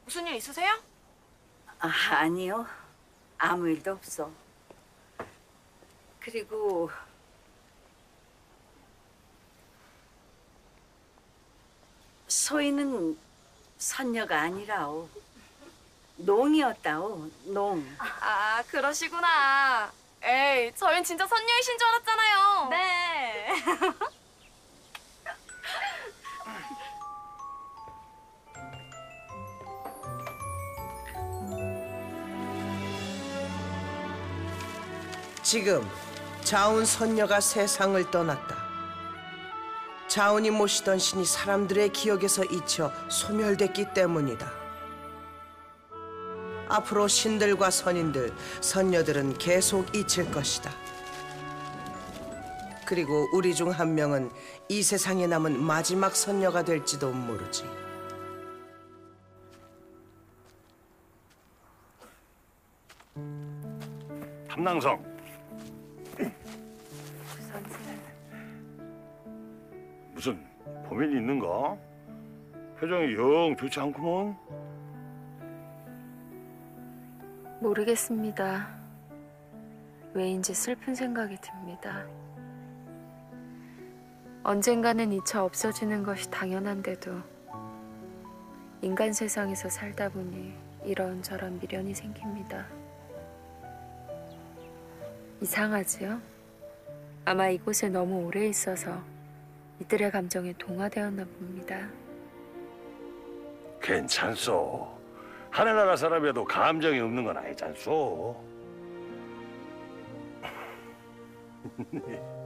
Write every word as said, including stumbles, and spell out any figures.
무슨 일 있으세요? 아, 아니요. 아무 일도 없어. 그리고 소희는 선녀가 아니라오. 농이었다오, 농. 아, 그러시구나. 에이, 저흰 진짜 선녀이신 줄 알았잖아요. 네. 지금 자운 선녀가 세상을 떠났다. 자운이 모시던 신이 사람들의 기억에서 잊혀 소멸됐기 때문이다. 앞으로 신들과 선인들, 선녀들은 계속 잊힐 것이다. 그리고 우리 중 한 명은 이 세상에 남은 마지막 선녀가 될지도 모르지. 탐낭성. 무슨 고민이 있는가? 표정이 영 좋지 않구먼. 모르겠습니다. 왜인지 슬픈 생각이 듭니다. 언젠가는 이차 없어지는 것이 당연한데도 인간 세상에서 살다 보니 이런저런 미련이 생깁니다. 이상하지요? 아마 이곳에 너무 오래 있어서 이들의 감정에 동화되었나 봅니다. 괜찮소. 하늘나라 사람이라도 감정이 없는 건 아니잖소.